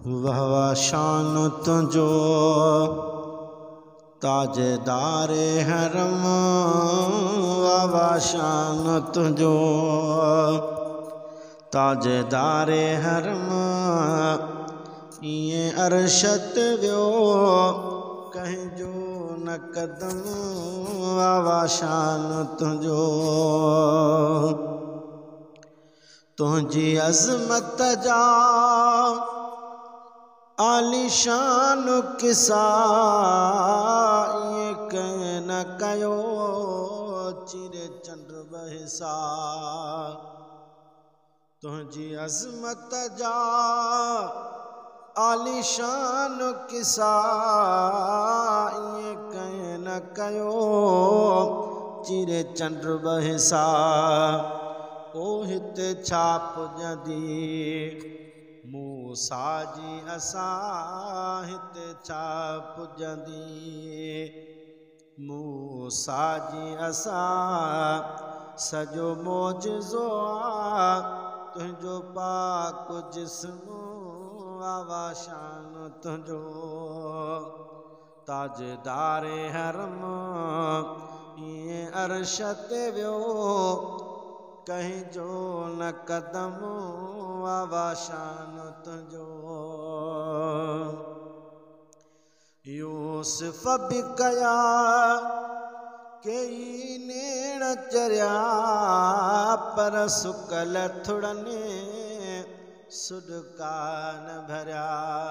वाह वाह शान तुझो ताजदारे हरम, वाह वाह शान तुझो ताजदारे हरम। ये अरशत वियो कहीं जो न कदम, वाह वाह शान तुझो। तुझी अज़मत जा आलिशान किसा, ये कहीं न कयो चिरे चंद्र बहिसा। तुझी अज़मत जा आलिशान किसा, ये कहीं न कयो चिरे चंद्र बहिसा। ओ हिते छाप जदी मूसा जी असा, हिते छाप जदी मूसा जी असा। सजो मोजज़ो आ तुझो पाक जिस्म, वाह वाह शान तुझो ताजदारे हरम। ये अरशत वियो कहीं जो न कदम, वाह वाह शान तुझो। यूसुफ भी कया कई नेण चरिया, पर सुकल थुड़ने सुडका न भरिया।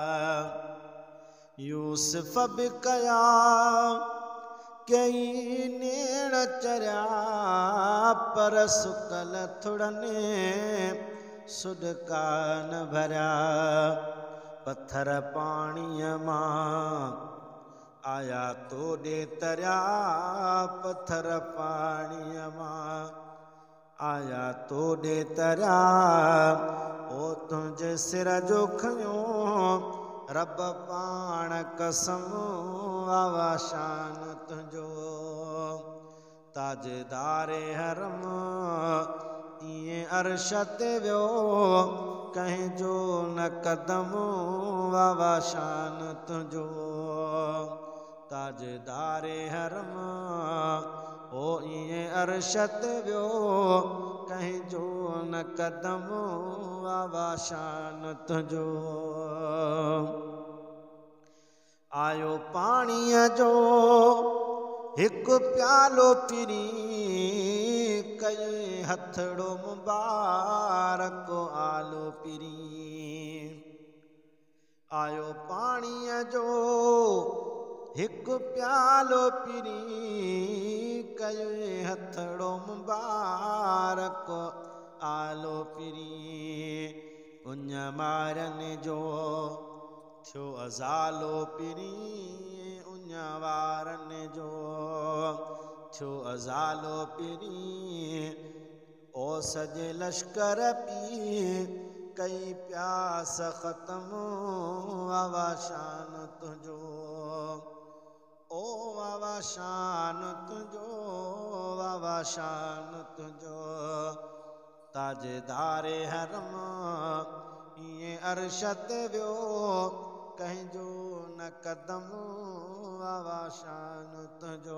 यूसुफ भी कया कई नेण चरिया, पर सुकल थुड़ने सुडका न भरिया। पत्थर पाणीअ मां आया तोड़े तरिया, पत्थर पाणीअ मां आया तोड़े तरिया। ओ तुंहिंजे सिर जो खयो रब पाण कसम, वाह वाह शान तुझो ताजदारे हरम। ये अरशत वियो कहीं जो न कदम, वाह वाह शान तुझो ताजदारे हरम। ओ ये अरशत वियो कहीं जो न कदम, वाह वाह शान तुझो। आयो पाणीअ जो हिकु प्यालो पिरी, कई हथड़ो मुबारक आलो पिरी। आयो पाणीअ जो हिकु प्यालो पिरी, कई हथड़ो मुबारक आलो पिरी। उन मारन जो थियो अज़ालो पिरी, उन वारन जो थियो अज़ालो पिरी। ओ सजे लश्कर पी कई प्यास ख़त्म, वाह वाह शान तुझो ओ वाह वाह शान तुझो, वाह वाह शान तुझो ताजदारे हरम। ये अरशत वियो कहीं जो न कदम, वाह वाह शान तुझो।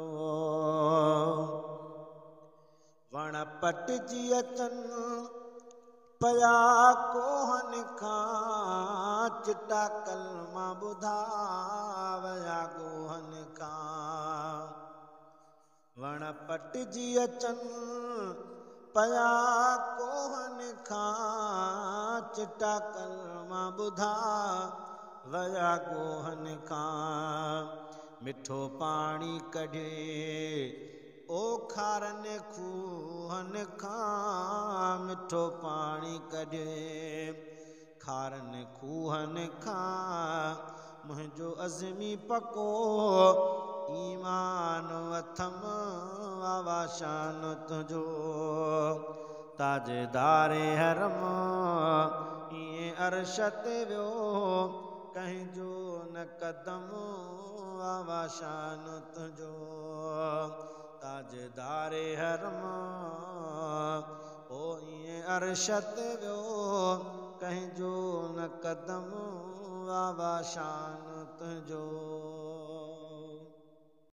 वण पटिजी अचनि पया कोहन खां, चिटा कलमा ॿुधा वया गोहन खां। वण पटिजी अचनि पया कोहन खां, चिटा कलमा ॿुधा वया गोहन खां। मिठो पाणी कढे ओ खारन खूहन खां, मिठो पाणी कढे खारन खूहन खां। मुंहिंजो अज़मी पको ईमान अथम, वाह वाह शान तुझो ताजदारे हरम। ये अरशत वियो कहीं जो न कदम, वाह वाह शान तुझो ताजदारे हरम। ओ ये अरशत वियो कहीं जो न कदम वाह वाह शान तुंहिंजो।